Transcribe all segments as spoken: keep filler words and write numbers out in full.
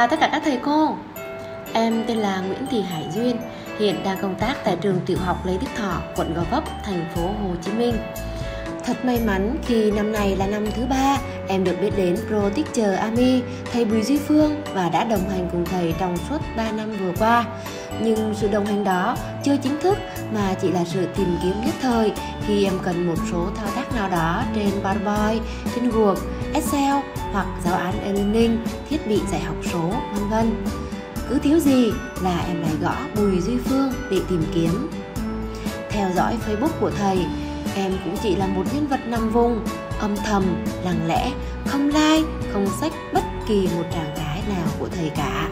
chào tất cả các thầy cô. Em tên là Nguyễn Thị Hải Duyên, hiện đang công tác tại trường tiểu học Lê Đức Thọ, quận Gò Vấp, thành phố Hồ Chí Minh. Thật may mắn khi năm nay là năm thứ ba em được biết đến Pro Teacher Army, thầy Bùi Duy Phương, và đã đồng hành cùng thầy trong suốt ba năm vừa qua. Nhưng sự đồng hành đó chưa chính thức mà chỉ là sự tìm kiếm nhất thời khi em cần một số thao tác nào đó trên PowerPoint, trên Word, Excel hoặc giáo án e-learning, thiết bị dạy học số, vân vân. Cứ thiếu gì là em lại gõ Bùi Duy Phương để tìm kiếm. Theo dõi Facebook của thầy, em cũng chỉ là một nhân vật nằm vùng, âm thầm, lặng lẽ, không like, không xách bất kỳ một tràng gái nào của thầy cả.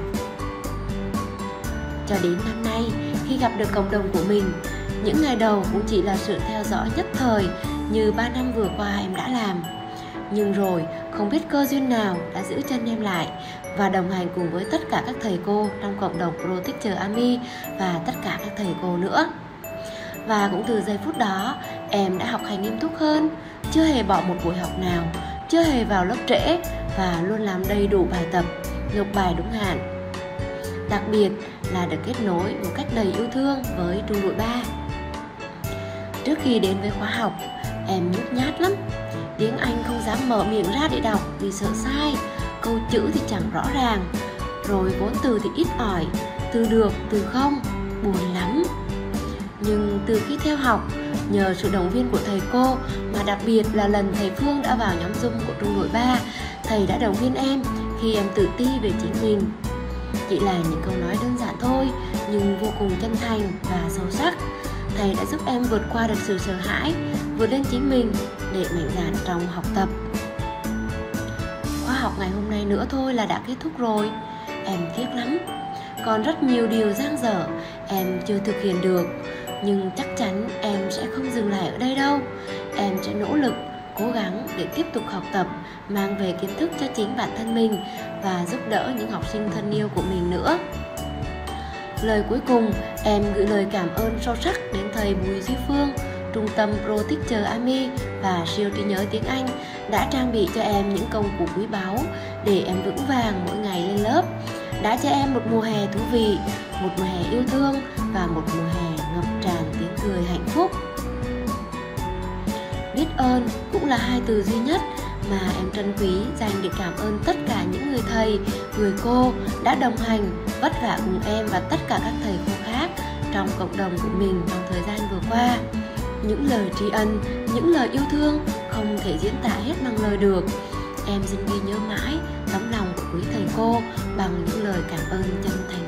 Cho đến năm nay, khi gặp được cộng đồng của mình, những ngày đầu cũng chỉ là sự theo dõi nhất thời như ba năm vừa qua em đã làm. Nhưng rồi, không biết cơ duyên nào đã giữ chân em lại và đồng hành cùng với tất cả các thầy cô trong cộng đồng Pro Teacher Army và tất cả các thầy cô nữa. Và cũng từ giây phút đó, em đã học hành nghiêm túc hơn, chưa hề bỏ một buổi học nào, chưa hề vào lớp trễ và luôn làm đầy đủ bài tập, nộp bài đúng hạn. Đặc biệt là được kết nối một cách đầy yêu thương với trung đội ba. Trước khi đến với khóa học, em nhút nhát lắm. Tiếng Anh không dám mở miệng ra để đọc vì sợ sai, câu chữ thì chẳng rõ ràng, rồi vốn từ thì ít ỏi, từ được, từ không, buồn lắm. Nhưng từ khi theo học, nhờ sự động viên của thầy cô, mà đặc biệt là lần thầy Phương đã vào nhóm Zoom của trung đội ba, thầy đã động viên em khi em tự ti về chính mình. Chỉ là những câu nói đơn giản thôi, nhưng vô cùng chân thành và sâu sắc. Thầy đã giúp em vượt qua được sự sợ hãi, vượt lên chính mình để mạnh dạn trong học tập. Khóa học ngày hôm nay nữa thôi là đã kết thúc rồi. Em tiếc lắm. Còn rất nhiều điều dang dở em chưa thực hiện được, nhưng chắc chắn em sẽ không dừng lại ở đây đâu. Em sẽ nỗ lực, cố gắng để tiếp tục học tập, mang về kiến thức cho chính bản thân mình và giúp đỡ những học sinh thân yêu của mình nữa. Lời cuối cùng, em gửi lời cảm ơn sâu sắc đến thầy Bùi Duy Phương, Trung tâm Pro Teacher Army và siêu trí nhớ tiếng Anh đã trang bị cho em những công cụ quý báu để em vững vàng mỗi ngày lên lớp, đã cho em một mùa hè thú vị, một mùa hè yêu thương và một mùa hè ngập tràn tiếng cười hạnh phúc. Biết ơn cũng là hai từ duy nhất mà em trân quý dành để cảm ơn tất cả những người thầy, người cô đã đồng hành, vất vả cùng em và tất cả các thầy cô khác trong cộng đồng của mình trong thời gian vừa qua. Những lời tri ân, những lời yêu thương không thể diễn tả hết bằng lời được. Em xin ghi nhớ mãi tấm lòng của quý thầy cô bằng những lời cảm ơn chân thành